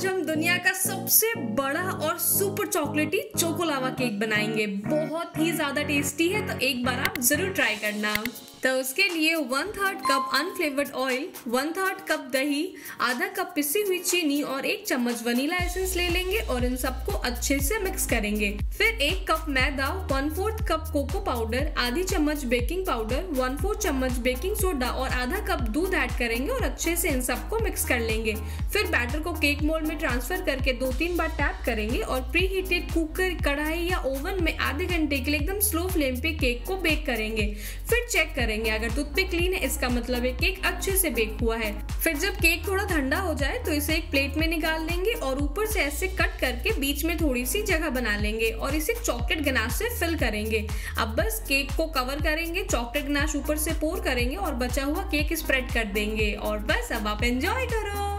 आज हम दुनिया का सबसे बड़ा और सुपर चॉकलेटी चोकोलावा केक बनाएंगे। बहुत ही ज्यादा टेस्टी है, तो एक बार आप जरूर ट्राई करना। तो उसके लिए 1/3 कप अनफ्लेवर्ड ऑयल, 1/3 कप दही, आधा कप पिसी हुई चीनी और 1 चम्मच वनीला एसेंस ले लेंगे और इन सबको अच्छे से मिक्स करेंगे। फिर 1 कप मैदा, 1/4 कप कोको पाउडर, आधी चम्मच बेकिंग पाउडर, 1/4 चम्मच बेकिंग सोडा और आधा कप दूध ऐड करेंगे और अच्छे से इन सबको मिक्स कर लेंगे। फिर बैटर को केक मोल्ड में ट्रांसफर करके 2-3 बार टैप करेंगे और प्री हीटेड कुकर, कढ़ाई या ओवन में आधे घंटे के लिए एकदम स्लो फ्लेम पे केक को बेक करेंगे। फिर चेक करेंगे, अगर टूथपिक क्लीन है इसका मतलब है केक अच्छे से बेक हुआ है। फिर जब केक थोड़ा ठंडा हो जाए तो इसे एक प्लेट में निकाल लेंगे और ऊपर से ऐसे कट करके बीच में थोड़ी सी जगह बना लेंगे और इसे चॉकलेट गनाश से फिल करेंगे। अब बस केक को कवर करेंगे, चॉकलेट गनाश ऊपर से पोर करेंगे और बचा हुआ केक स्प्रेड कर देंगे और बस अब आप एंजॉय करो।